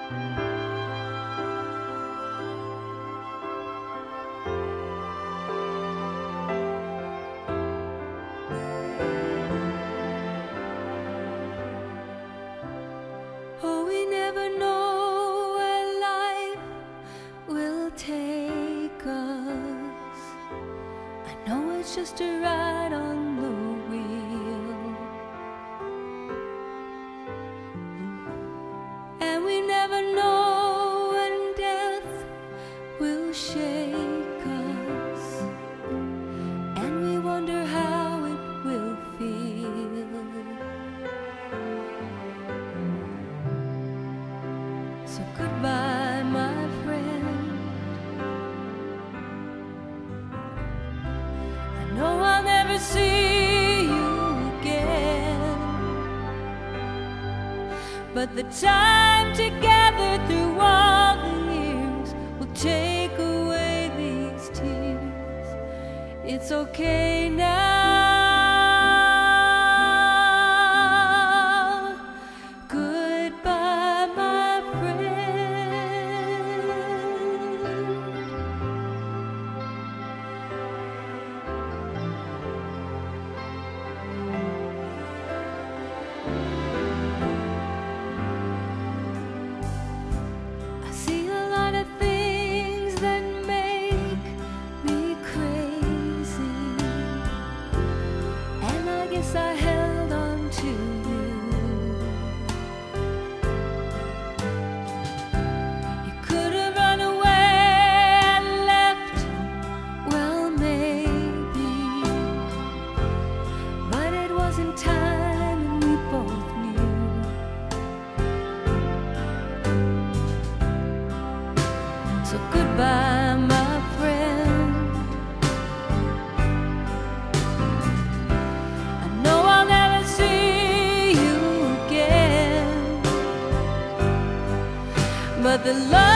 Oh, we never know where life will take us. I know it's just a ride on the wheel, and we never know when death will shake us, and we wonder how it will feel. So goodbye, my friend. I know I'll never see you again, but the time together through all the years will take away these tears. It's okay now. Goodbye, my friend. I see a lot of things that make me crazy, and I guess I held on to you. You could have run away and left, well, maybe, but it wasn't time, and we both knew. So goodbye, my friend. I know I'll never see you again, but the love